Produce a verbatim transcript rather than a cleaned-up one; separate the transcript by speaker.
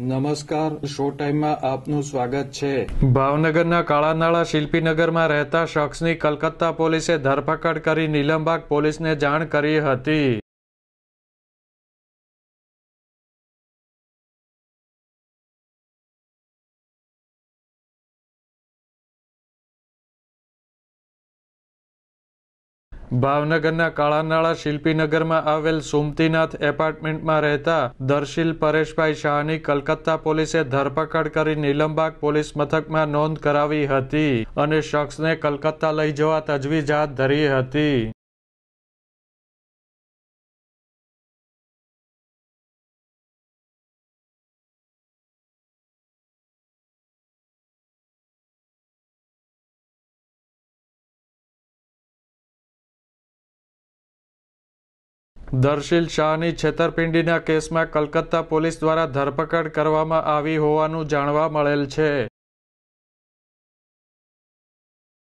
Speaker 1: નમસ્કાર, શો ટાઈમમાં આપનું સ્વાગત છે।
Speaker 2: ભાવનગરના કાળાનાળા શિલ્પીનગરમાં રહેતા શખ્સની કલકત્તા પોલીસે ધરપકડ કરી નીલમબાગ પોલીસને જાણ કરી હતી। ભાવનગરના કાળાનાળા શિલ્પીનગરમાં આવેલ સુમતીનાથ એપાર્ટમેન્ટમાં રહેતા દર્શીલ પરેશભાઈ શાહની કલકત્તા પોલીસે ધરપકડ કરી નીલમબાગ પોલીસ મથકમાં નોંધ કરાવી હતી અને શખ્સને કલકત્તા લઈ જવા તજવીજ હાથ ધરી હતી। દર્શીલ શાહની છેતરપિંડીના કેસમાં કલકત્તા પોલીસ દ્વારા ધરપકડ કરવામાં આવી હોવાનું જાણવા મળેલ છે।